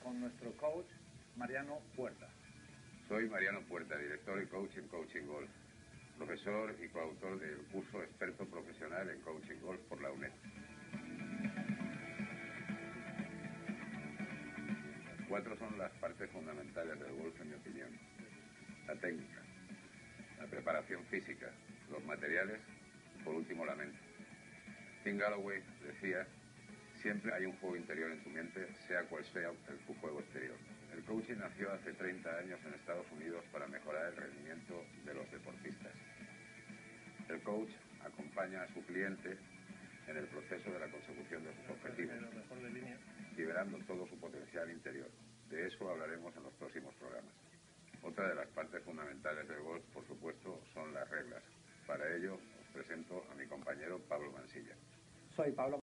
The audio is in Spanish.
con nuestro coach, Mariano Puerta. Soy Mariano Puerta, director y coach en Coaching Golf, profesor y coautor del curso experto profesional en Coaching Golf por la UNED. 4 son las partes fundamentales del golf, en mi opinión. La técnica, la preparación física, los materiales y, por último, la mente. Tim Galloway decía: siempre hay un juego interior en tu mente, sea cual sea tu juego exterior. El coaching nació hace 30 años en Estados Unidos para mejorar el rendimiento de los deportistas. El coach acompaña a su cliente en el proceso de la consecución de sus objetivos, liberando todo su potencial interior. De eso hablaremos en los próximos programas. Otra de las partes fundamentales del golf, por supuesto, son las reglas. Para ello, os presento a mi compañero Pablo Mansilla. Soy Pablo